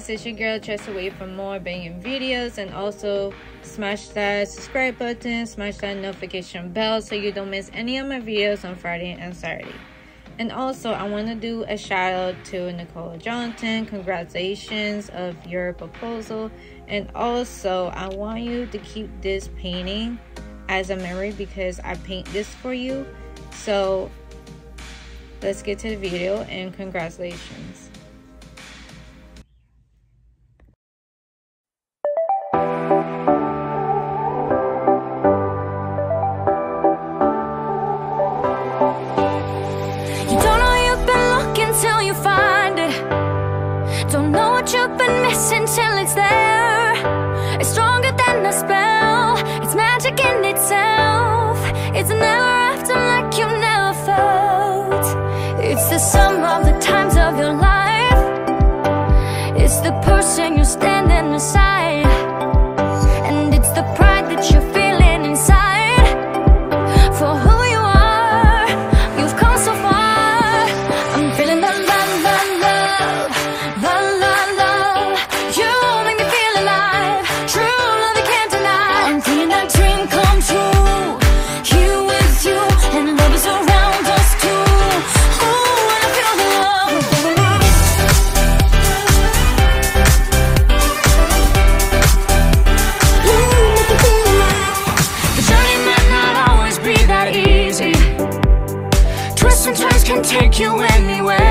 guys, it's your girl Tress Away for more banging videos, and also smash that subscribe button, smash that notification bell so you don't miss any of my videos on Friday and Saturday. And also I want to do a shout out to Nicole Jonathan. Congratulations of your proposal, and also I want you to keep this painting as a memory because I paint this for you. So let's get to the video, and congratulations. Don't know what you've been missing till it's there. It's stronger than a spell. It's magic in itself. It's never after like you never felt. It's the sum of the times of your life. It's the person you're standing beside, and it's the pride that you're feeling inside. For who you are, you've come so far. I'm feeling the love. Sometimes can take you anywhere.